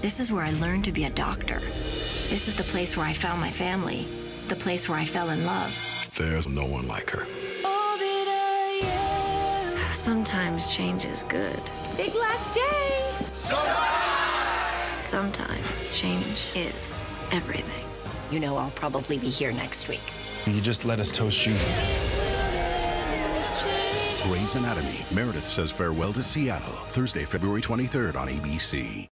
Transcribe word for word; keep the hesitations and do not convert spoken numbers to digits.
This is where I learned to be a doctor. This is the place where I found my family, the place where I fell in love. There's no one like her. Sometimes change is good. Big last day! Sometimes change is everything. You know I'll probably be here next week. You just let us toast you. Grey's Anatomy. Meredith says farewell to Seattle. Thursday, February twenty-third on A B C.